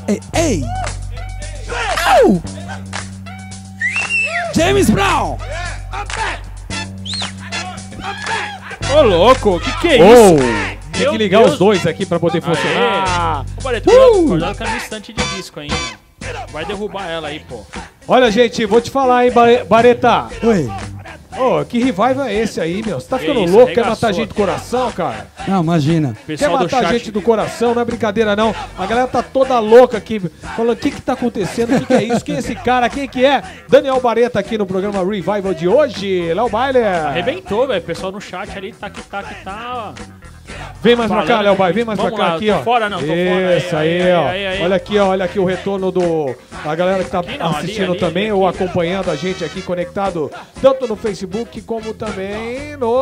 Ei! Au! James Brown! Ô, louco, que é isso? Tem que ligar os dois aqui pra poder funcionar. Ô, Barreto, cuidado com a minha estante de disco aí, mano. Vai derrubar ela aí, pô. Olha, gente, vou te falar, hein, Bareta. Oi. Ô, que revival é esse aí, meu? Você tá ficando isso, louco? Quer arregaçou matar gente do coração, cara? Não, imagina. Quer Pessoal do matar chat. gente do coração? Não é brincadeira, não. A galera tá toda louca aqui, falando o que que tá acontecendo, o que é isso, quem é esse cara, quem que é? Daniel Bareta aqui no programa Revival de hoje. Léo Bailer. Arrebentou, velho. O pessoal no chat ali tá. Vem mais pra cá, Falando Léo aqui. Baile, vem mais pra Vamos cá lá, aqui, tô ó. fora não, tô fora. Isso Aí, aí, ó. aí. Olha aqui o retorno do... A galera que tá Aqui não, assistindo ali, também ali, ou aqui. acompanhando a gente aqui conectado tanto no Facebook como também no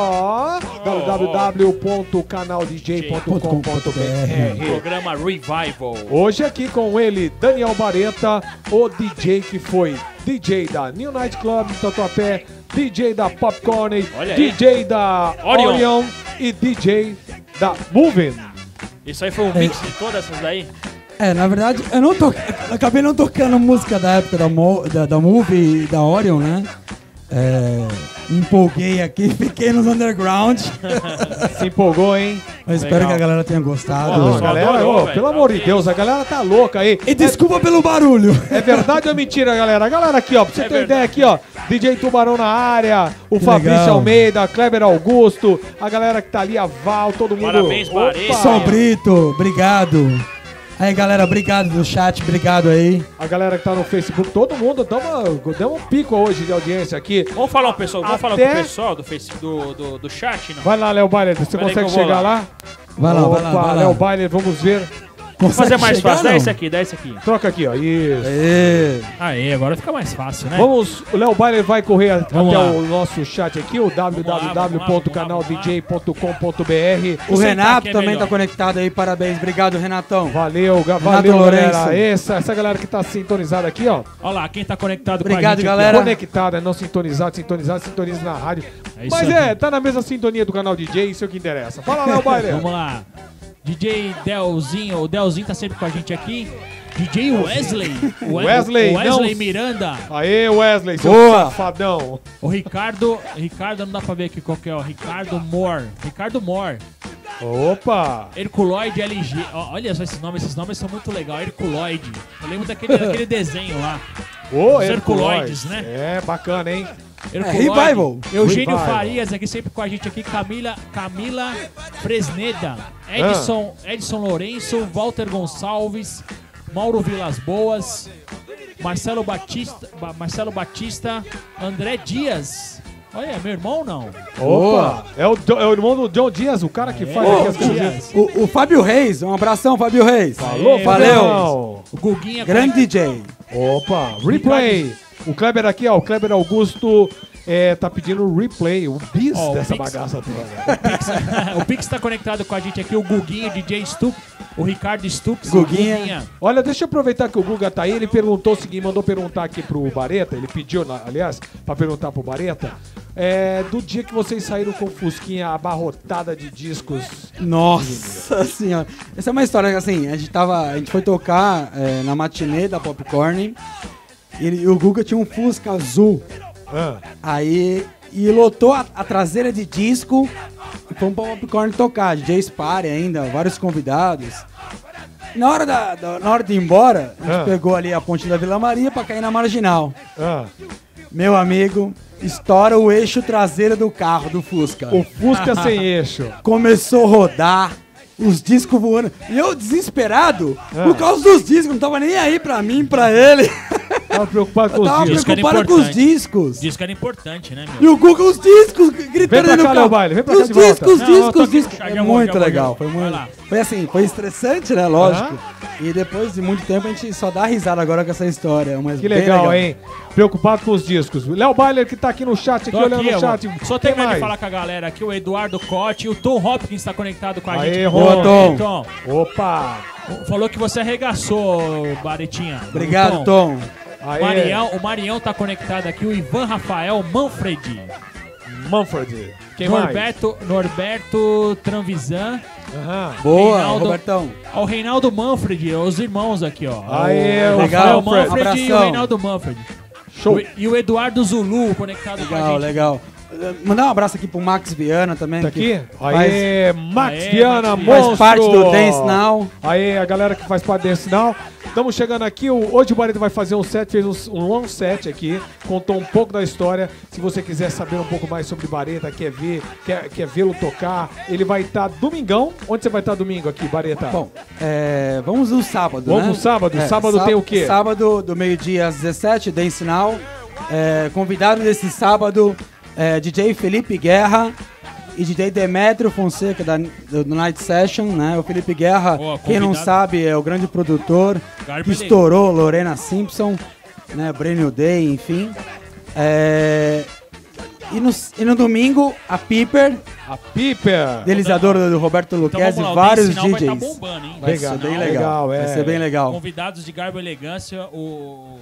www.canaldj.com.br. Programa Revival. Hoje aqui com ele, Daniel Bareta, o DJ que foi DJ da New Night Club em Tatuapé, DJ da Popcorn, Olha aí. DJ da Orion. Orion e DJ da Moving. Isso aí foi um mix de todas essas daí? Na verdade, eu acabei não tocando música da época da Movie e da Orion, né? Me empolguei aqui, fiquei nos underground. Se empolgou, hein? Eu espero Legal. que a galera tenha gostado. Não, a pessoal galera, adorou, ô, velho. pelo amor de Deus, a galera tá louca aí. E desculpa pelo barulho. É verdade ou mentira, galera? A galera aqui, ó, pra você ter verdade. ideia aqui, ó, DJ Tubarão na área, o Que Fabrício legal. Almeida, Kleber Augusto, a galera que tá ali, a Val, todo mundo. Parabéns, Bareta. São Brito, obrigado. Aí, galera, obrigado do chat, obrigado aí. A galera que tá no Facebook, todo mundo deu um pico hoje de audiência aqui. Vamos falar com o Até- pessoal do do chat, não? Vai lá, Léo Bailer, você Peraí que consegue eu vou chegar lá. lá? Vai lá, vai lá, Opa, vai lá. Léo Bailer, vamos ver. Vamos fazer mais chegar, fácil. Dá não? esse aqui, dá esse aqui. Troca aqui, ó, isso. Aê. Aê, agora fica mais fácil, né? Vamos, o Léo Bailer vai correr até Vamos lá. o nosso chat aqui, o www.canaldj.com.br. O Você Renato tá aqui é também melhor. tá conectado aí, parabéns. Obrigado, Renatão. Valeu, valeu, Lourenço. galera. Essa galera que tá sintonizada aqui, ó. Olha lá, quem tá conectado Obrigado, com a gente galera. Conectada, não sintonizado, sintoniza na rádio. É isso Mas aí. tá na mesma sintonia do canal DJ, isso é o que interessa. Fala, Léo Bailer. Vamos lá. DJ Delzinho, o Delzinho tá sempre com a gente aqui. DJ Wesley. Wesley, Wesley não- Miranda. Aê, Wesley, seu Boa. safadão. O Ricardo não dá pra ver aqui qual que é, ó. Ricardo Moore. Opa. Herculoide LG. Ó, olha só esses nomes são muito legais. Herculoide. Eu lembro daquele desenho lá. Ô, Os Herculoides, Herculoides, né? É, bacana, hein? Herculoide. Revival. Eugênio Revival. Farias aqui sempre com a gente aqui. Camila Fresneda. Edson Lourenço. Walter Gonçalves. Mauro Vilas Boas. Marcelo Batista. André Dias. Olha, meu irmão não? Opa. É o irmão do John Dias, o cara que faz Ô, aqui as Dias. camisetas. O Fábio Reis, um abração, Fábio Reis. Alô, Aê, valeu. Fabião. O Guguinha. Grande DJ. Opa, replay. O Kleber aqui, ó, o Kleber Augusto tá pedindo replay, o bis Ó, o dessa Pix. bagaça toda. O Pix tá conectado com a gente aqui, o Guguinho, DJ Stuck, o Ricardo Stucks, Guguinha. Olha, deixa eu aproveitar que o Guga tá aí, ele perguntou o seguinte, mandou perguntar aqui pro Bareta, ele pediu, aliás, pra perguntar pro Bareta, do dia que vocês saíram com Fusquinha abarrotada de discos. Nossa senhora. Essa é uma história que assim, a gente foi tocar na matinê da Popcorn e o Guga tinha um Fusca azul. Aí, e lotou a traseira de disco e fomos pra Popcorn tocar, DJ Spare ainda, vários convidados. Na hora de ir embora, a gente pegou ali a ponte da Vila Maria pra cair na Marginal. Meu amigo, estoura o eixo traseiro do carro, do Fusca. O Fusca sem eixo. Começou a rodar, os discos voando. E eu desesperado, por causa dos discos, não tava nem aí pra mim, pra ele. Tava preocupado com Eu os tava discos. Disco era preocupado com os importante. discos. Disco era importante, né, E meu? o Google, os discos, gritando Vem pra no cá, carro. Léo Baile, vem pra cá Os de volta. discos, Não, eu tô discos, aqui, discos. já É vou, muito já vou, legal, já foi vou. muito. Vai lá. Foi assim, foi estressante, né? Lógico. E depois de muito tempo a gente só dá risada agora com essa história. Mas Que bem legal, hein? Preocupado com os discos. Léo Bailer que tá aqui no chat, aqui Tô olhando aqui, no ó. chat. Só Quem terminando de mais? falar com a galera aqui, o Eduardo Cotti e o Tom Hopkins tá conectado com a Aê, gente. Ron. Tom. Tom. Opa! Falou que você arregaçou, Baretinha. Obrigado, Tom. Aê, O Marião tá conectado aqui, o Ivan Rafael Manfredi. Manfred. Quem mais? Norberto Tranvisan. Boa, Reinaldo, Robertão. Ao Reinaldo Manfred, os irmãos aqui, ó. Aê, o legal, Rafael Manfred e o abração. Reinaldo Manfred. Show. E o Eduardo Zulu conectado com a Legal, gente. legal. Mandar um abraço aqui pro Max Viana também. Tá que aqui? Aê, Max Aê, Viana, Max monstro! faz parte do Dance Now. Aê, a galera que faz parte do Dance Now. Estamos chegando aqui, hoje o Barreto vai fazer um set, fez um long set aqui, contou um pouco da história. Se você quiser saber um pouco mais sobre Bareta, quer vê-lo tocar, ele vai estar domingão. Onde você vai estar domingo aqui, Bareta? Bom, vamos no sábado, Vamos né? no sábado? Sábado tem o quê? Sábado, do meio-dia às 17, Dance Now. Convidado desse sábado, DJ Felipe Guerra e DJ Demetrio Fonseca do Night Session, né? O Felipe Guerra, quem não sabe, é o grande produtor que estourou Lorena Simpson, né? Brand Day, enfim. E no domingo, a Piper. A Piper. Idealizadora do Roberto Luquezzi, vários DJs. Vai tá bombando, hein? Vai ser bem legal. Vai ser bem legal. Convidados de Garbo e Elegância, o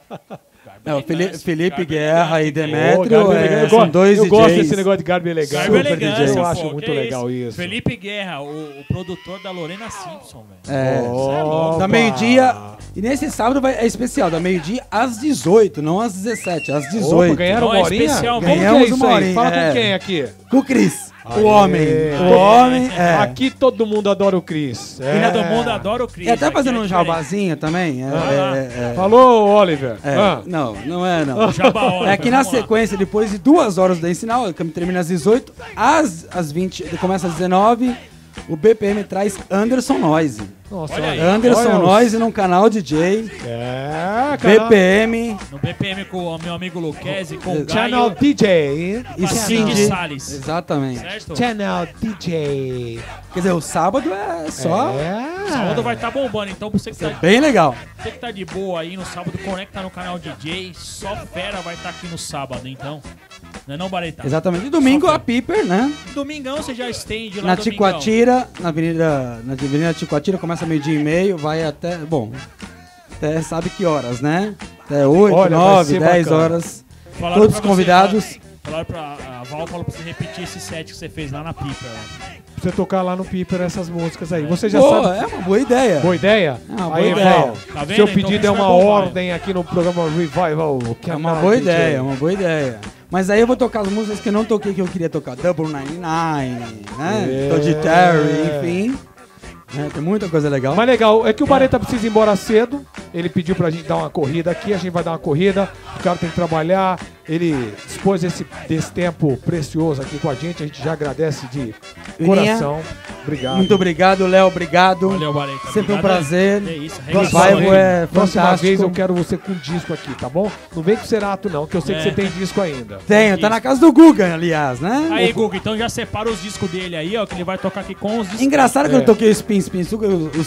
Felipe Guerra e Demetrio são dois DJs. Eu gosto desse negócio de Garbo e Elegância. Garbo e Elegância, Eu acho pô, muito que legal isso? isso. Felipe Guerra, o produtor da Lorena Simpson, velho. Opa. Da meio-dia. E nesse sábado é especial, da meio-dia às 18, não às 17, às 18. Opa, ganharam Não, uma é horinha? especial Como que Ganhamos é isso uma aí? horinha, Fala é. com quem aqui? Com o Cris, Aê. o homem. O homem, Aqui todo mundo adora o Cris. Todo mundo adora o Cris. E até aqui fazendo é um diferente. jabazinho também. Falou, Oliver. Não é não. Jabá, Oliver, É que na vamos lá. sequência, depois de 2 horas do ensinal, que termina às 18, às 20, começa às 19, o BPM traz Anderson Noise. Nossa, Olha aí. Anderson Olha os- Noise num canal DJ, cara. BPM No BPM com o meu amigo Luquezzi, com o Channel Caio DJ. e Cindy Cindy. Salles. Exatamente. Certo? Channel DJ. Quer dizer, o sábado é só Sábado vai estar bombando, então você que, tá, bem legal. você que tá de boa aí no sábado, conecta no canal DJ, só fera vai estar aqui no sábado, então. Não é não, Bareta? Exatamente. E domingo Só a Piper, né? Domingão você já estende lá Na domingão. Ticoatira, na Avenida Ticoatira, começa meio-dia e meio, vai até, até sabe que horas, né? Até 8, Olha, vai 9, ser 10 bacana. horas. Falaram Todos pra você, convidados. Falaram pra a Val, falou pra você repetir esse set que você fez lá na Pipa. Lá. Pra você tocar lá no Piper essas músicas aí. Você já Pô, sabe. é uma boa ideia. Boa ideia? É uma boa Aí, ideia. Val, Tá vendo? seu Então pedido isso é vai uma bombar, ordem aqui no programa Revival. É uma boa ideia, é uma boa ideia. Mas aí eu vou tocar as músicas que eu não toquei, que eu queria tocar. Double 99, né? Todd Terry, enfim. Né? Tem muita coisa legal. Mas legal, é que o Bareta precisa ir embora cedo. Ele pediu pra gente dar uma corrida aqui, a gente vai dar uma corrida. O cara tem que trabalhar. Ele dispôs desse tempo precioso aqui com a gente já agradece de coração. Obrigado. Muito obrigado, Léo, obrigado. Valeu, Bareta. Sempre um Obrigado. prazer. É isso, Próxima Revival vez- é Próxima fantástico. vez eu quero você com disco aqui, tá bom? Não vem com Cerato não, que eu sei que É. você tem disco ainda. Tenho, tá na casa do Guga, aliás, né? Aí, Guga, então já separa os discos dele aí, ó, que ele vai tocar aqui com os discos. Engraçado que eu toquei o Spin Sugar,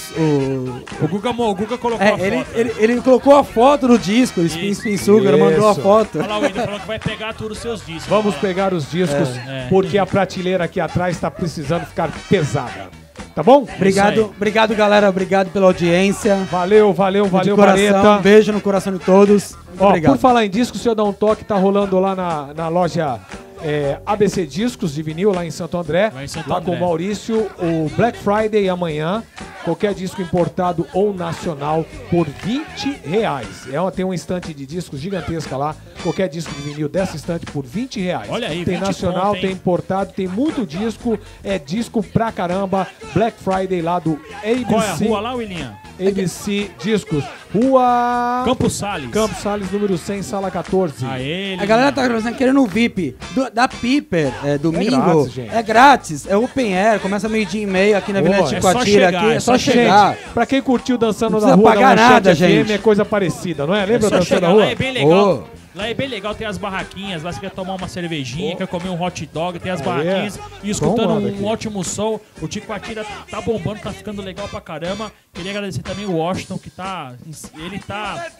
O Guga colocou a foto. ele colocou a foto no disco, o Spin Sugar, mandou a Isso. foto. Olha lá, o Ida falou que vai pegar todos os seus discos. Vamos pegar os discos, É. porque a prateleira aqui atrás está precisando ficar pesada. Tá bom? Obrigado, galera. Obrigado pela audiência. Valeu, De coração, Bareta. beijo no coração de todos. Muito Ó, obrigado. por falar em disco, se eu dar um toque, tá rolando lá na loja ABC Discos de vinil, lá em Santo André. Lá em Santo lá André. com o Maurício, o Black Friday amanhã. Qualquer disco importado ou nacional por R$20. Tem um estante de discos gigantesca lá. Qualquer disco de vinil dessa estante por R$20. Olha aí, tem 20 nacional, conto, hein? tem importado, tem muito disco. É disco pra caramba. Black Friday lá do ABC. Qual é a rua lá, William? ABC Discos. Rua Campos Salles. Campos Salles, número 100, sala 14. Aê, A galera tá querendo o VIP da Piper, domingo. grátis, gente. É grátis, é open air, começa meio-dia e meio aqui na Avenida Boa. Ticoatira. É só chegar, Aqui, é é só só chegar. Gente, pra quem curtiu Dançando Não na precisa Rua pagar da Manchete nada, FM, gente. é coisa parecida, não é? Lembra Só Dançando na chegar, Rua? lá é bem legal. Ô. Lá é bem legal, tem as barraquinhas, lá você quer tomar uma cervejinha, quer comer um hot dog, tem as Aí, barraquinhas e escutando Vamos lá um daqui. ótimo som. O Ticoatira tá bombando, tá ficando legal pra caramba. Queria agradecer também o Washington, que ele tá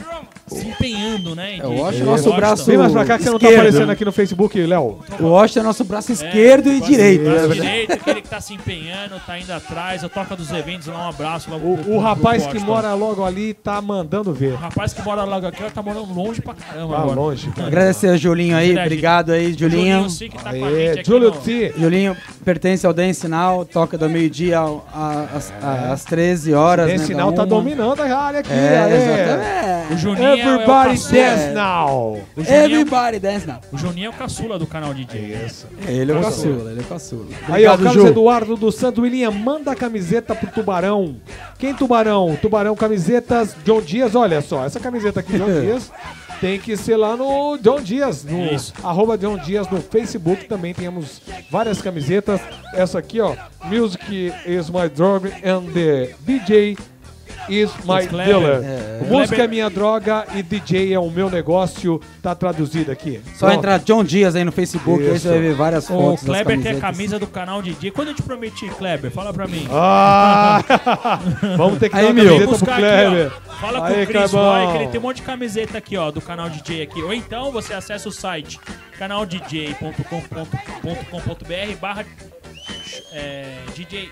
se empenhando, né? O Washington é nosso braço Vem mais pra cá que você não tá esquerdo. aparecendo aqui no Facebook, Léo. O Washington é nosso braço esquerdo e direito. Braço né? direito, aquele que tá se empenhando, tá indo atrás, eu toca dos eventos, lá um abraço. Lá O rapaz que Washington. mora logo ali tá mandando ver. O rapaz que mora logo aqui, ela tá morando longe pra caramba Tá agora. longe, cara. Agradecer ao Julinho aí, obrigado aí, Julinho. Julinho Sim, que tá com a gente Aê, aqui Júlio no- T. Julinho pertence ao Dance Now, toca do meio-dia às 13 horas. Esse né, sinal da tá uma. dominando a área aqui. É, aê. exatamente. O Juninho é o Everybody caçula. dance now. O Juninho, Everybody Dance Now. o Juninho é o caçula do canal DJ. Isso. Ele é o caçula, ele é o caçula. Aí, ó, Obrigado, Carlos Ju. Eduardo do Santo William, manda a camiseta pro Tubarão. Quem Tubarão? Tubarão Camisetas, John Dias, olha só, essa camiseta aqui, John Dias, tem que ser lá no John Dias, no Isso. @John Dias no Facebook, também temos várias camisetas. Essa aqui, ó, Music is my drug and the DJ is my Kleber. dealer. O Música Kleber- é minha droga e DJ é o meu negócio, tá traduzido aqui. Só Pronto. entrar John Dias aí no Facebook, aí Isso. você vai ver várias O fotos das Kleber quer camisetas. camisa do canal DJ. Quando eu te prometi, Kleber? Fala pra mim. Ah! Vamos ter que Aí, dar uma meu. camiseta pro Buscar Kleber. aqui, ó. Fala com Aí, o Chris Clebão. Roy, que ele tem um monte de camiseta aqui, ó, do canal DJ aqui. Ou então você acessa o site canaldj.com.br barra DJ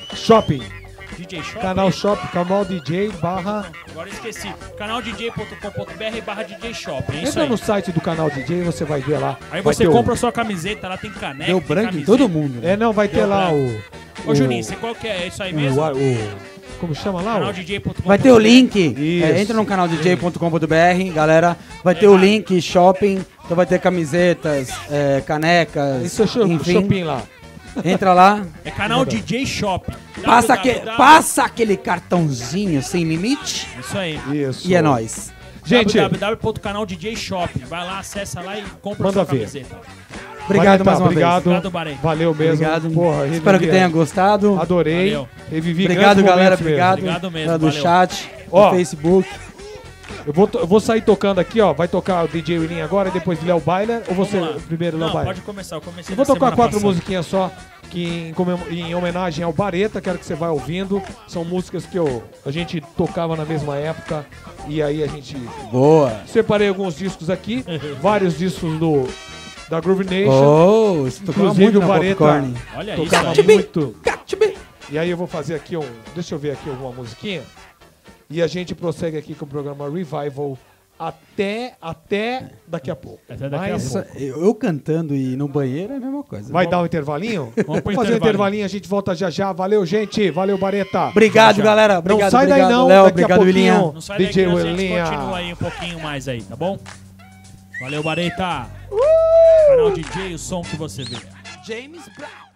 Shop. Canal Shop, canal DJ barra. Agora eu esqueci. canaldj.com.br barra DJ Shop. É isso Entra aí. no site do canal DJ e você vai ver lá. Aí Vai você ter compra a sua camiseta, lá tem caneca. Deu tem branco em camiseta. todo mundo. É, não, vai ter Deu lá branco. o. Ô, Juninho, você qual que é? É isso aí mesmo? Como chama lá? canaldj.com.br. Vai ter o link, Isso. entra no canal DJ.com.br, galera, vai ter o link shopping, então vai ter camisetas, canecas, Isso é enfim, shopping lá. entra lá, É canal DJ Shop. passa aquele cartãozinho sem limite Isso aí. Isso. e é nóis. Gente, www.canaldjshop. Vai lá, acessa lá e compra Manda sua ver. camiseta. Obrigado Bareta, mais uma obrigado. Obrigado, Bareta. Valeu mesmo. Obrigado, Porra, espero que revivi- tenha gostado. Adorei. Valeu. Revivi Obrigado, grandes galera, momentos obrigado, Obrigado mesmo, galera do valeu. chat, Ó. do Facebook. Eu vou sair tocando aqui, ó. Vai tocar o DJ William agora e depois Léo Bailer. Ou você Vamos lá. primeiro, Léo Não, Bailer? pode começar. Eu comecei Eu vou na tocar semana 4 passada. musiquinhas só, que em homenagem ao Bareta, quero que você vá ouvindo. São músicas que a gente tocava na mesma época. E aí a gente... Boa. Separei alguns discos aqui, vários discos da Groove Nation. Oh, isso tocou Inclusive muito o na Bareta Popcorn. Olha isso tocava aí. muito. E aí eu vou fazer aqui deixa eu ver aqui alguma musiquinha. E a gente prossegue aqui com o programa Revival até daqui a pouco. Até daqui a Mas pouco. Eu cantando e no banheiro é a mesma coisa. vai dar um intervalinho? Vamos pro fazer um intervalinho. intervalinho, a gente volta já já. Valeu, gente. Valeu, Bareta. Obrigado, Já. galera. Obrigado, não sai obrigado, daí não, Léo. daqui Obrigado, a pouquinho. William. Não sai DJ daqui, a gente William. continua aí um pouquinho mais aí, tá bom? Valeu, Bareta. Canal DJ, o som que você vê. James Brown.